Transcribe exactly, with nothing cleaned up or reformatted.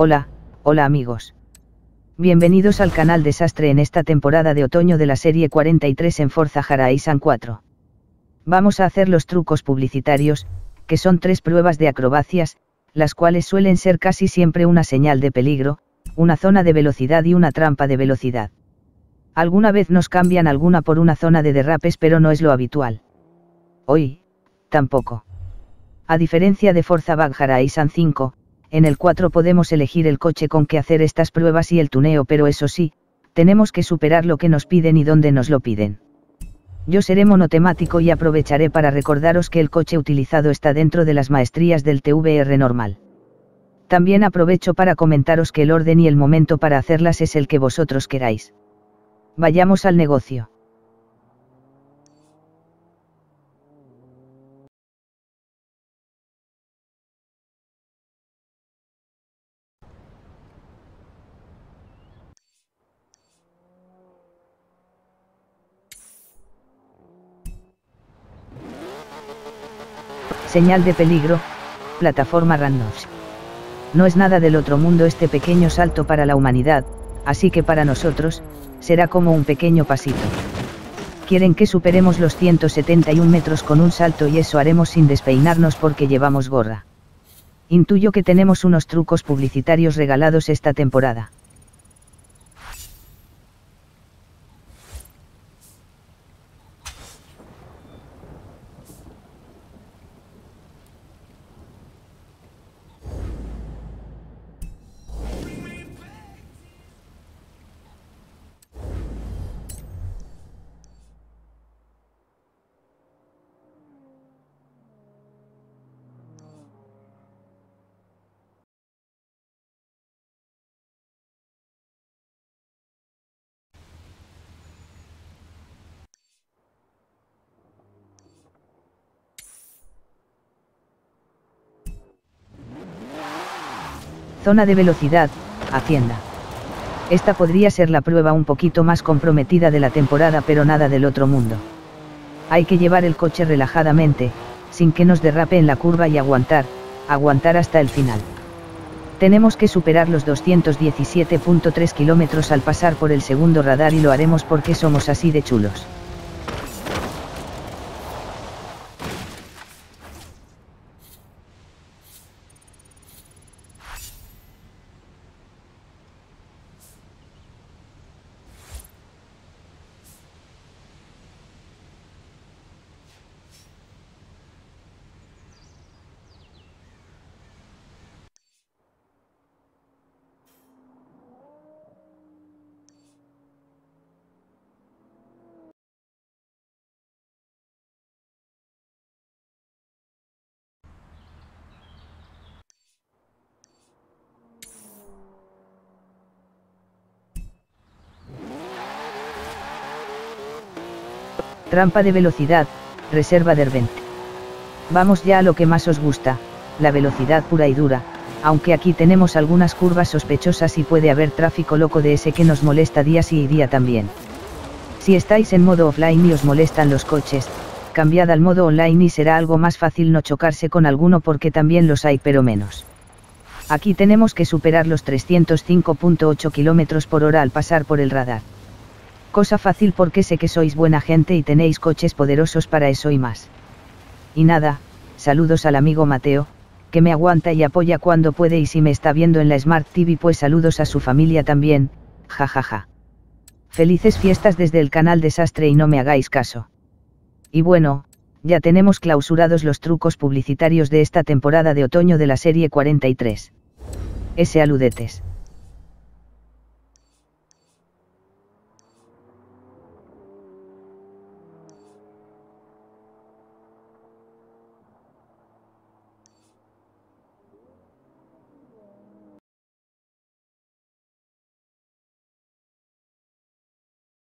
Hola, hola amigos. Bienvenidos al canal Desastre en esta temporada de otoño de la serie cuarenta y tres en Forza Horizon cuatro. Vamos a hacer los trucos publicitarios, que son tres pruebas de acrobacias, las cuales suelen ser casi siempre una señal de peligro, una zona de velocidad y una trampa de velocidad. Alguna vez nos cambian alguna por una zona de derrapes, pero no es lo habitual. Hoy, tampoco. A diferencia de Forza Horizon cinco, en el cuatro podemos elegir el coche con que hacer estas pruebas y el tuneo, pero eso sí, tenemos que superar lo que nos piden y dónde nos lo piden. Yo seré monotemático y aprovecharé para recordaros que el coche utilizado está dentro de las maestrías del T V R normal. También aprovecho para comentaros que el orden y el momento para hacerlas es el que vosotros queráis. Vayamos al negocio. Señal de peligro, plataforma Randoms. No es nada del otro mundo este pequeño salto para la humanidad, así que para nosotros, será como un pequeño pasito. Quieren que superemos los ciento setenta y un metros con un salto y eso haremos sin despeinarnos porque llevamos gorra. Intuyo que tenemos unos trucos publicitarios regalados esta temporada. Zona de velocidad, Hacienda. Esta podría ser la prueba un poquito más comprometida de la temporada, pero nada del otro mundo. Hay que llevar el coche relajadamente, sin que nos derrape en la curva y aguantar, aguantar hasta el final. Tenemos que superar los doscientos diecisiete punto tres kilómetros al pasar por el segundo radar y lo haremos porque somos así de chulos. Trampa de velocidad, reserva de Derwent. Vamos ya a lo que más os gusta, la velocidad pura y dura, aunque aquí tenemos algunas curvas sospechosas y puede haber tráfico loco de ese que nos molesta día sí y día también. Si estáis en modo offline y os molestan los coches, cambiad al modo online y será algo más fácil no chocarse con alguno porque también los hay pero menos. Aquí tenemos que superar los trescientos cinco punto ocho kilómetros por hora al pasar por el radar. Cosa fácil porque sé que sois buena gente y tenéis coches poderosos para eso y más. Y nada, saludos al amigo Mateo, que me aguanta y apoya cuando puede y si me está viendo en la Smart T V pues saludos a su familia también, jajaja. Ja, ja. Felices fiestas desde el canal Desastre y no me hagáis caso. Y bueno, ya tenemos clausurados los trucos publicitarios de esta temporada de otoño de la serie cuarenta y tres. Ese aludetes.